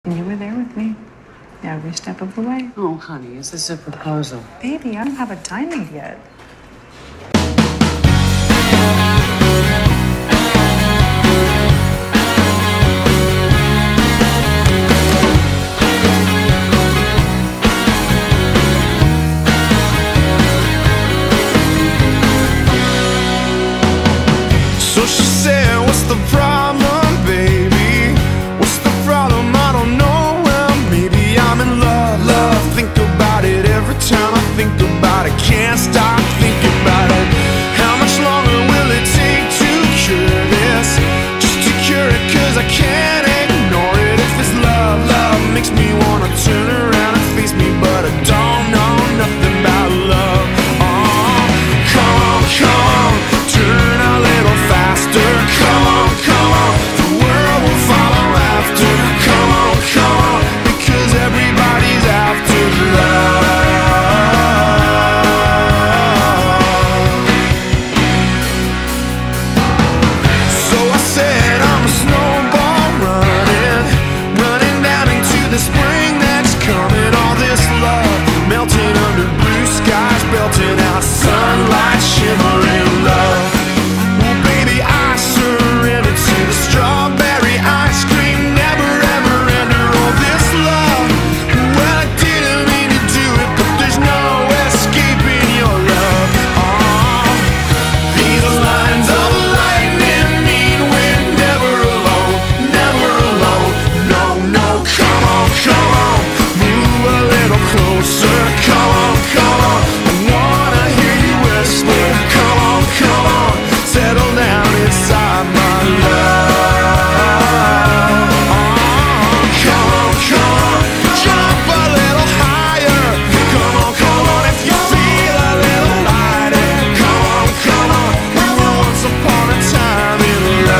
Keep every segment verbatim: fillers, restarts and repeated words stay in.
And you were there with me every step of the way. Oh, honey, is this a proposal? Baby, I don't have a timing yet. So she said, what's the problem, baby? What's the problem? I don't know. Well, maybe I'm in love, love. Think about it every time I think about it. Can't stop thinking about it. How much longer will it take to cure this? Just to cure it, cause I can't ignore it. If it's love, love makes me wanna turn around and face me, but I don't know nothing about love. Oh, come on, come on, turn a little faster. Come on, come on, the world will follow after. Come on, come on, because everybody's after love. So I said I'm a snowball running, running down into the spring that's coming. All this love melting under blue skies, belting out sunlight, shimmering love. Well, baby, I surrender to the strawberry ice cream, never ever ender. All this love, well, I didn't mean to do it, but there's no escaping your love. Oh, these lines of lightning mean we're never alone, never alone. No, no, come on, come on, move a little closer. Come on, come on, I wanna hear you whisper. Come on, come on, settle down inside my love. Oh, come on, come on, jump a little higher. Come on, come on, if you feel a little lighter. Come on, come on, we were once upon a time in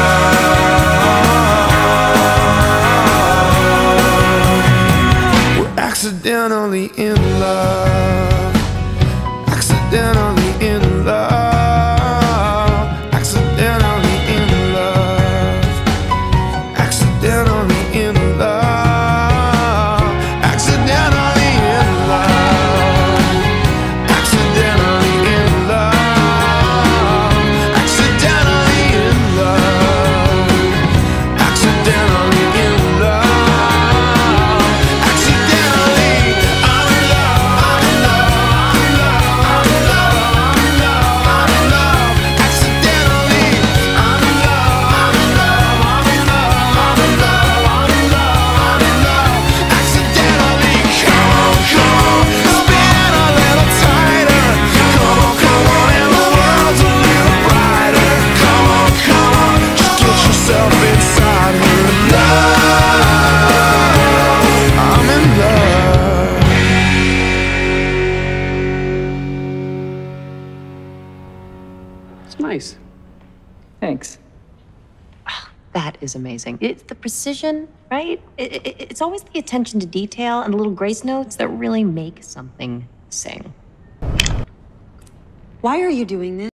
love. We're accidentally in love. Accidentally in love. Accidentally in love. Accidentally in love. Accidentally in love. Accidentally in love. Accidentally in love. Accidentally in love. Accidentally, I'm in love, I'm in love, I'm in love, I'm in love, I'm in love, I'm in love. Accidentally, I'm in love, I'm in love, I'm in love, I'm in love, I'm in love, I'm in love. Accidentally, come on, come on, spin a little tighter. Come on, come on, and the world's a little brighter. Come on, come on, just get yourself inside her love. I'm in love. It's nice. Thanks. That is amazing. It's the precision, right? It, it, it's always the attention to detail and the little grace notes that really make something sing. Why are you doing this?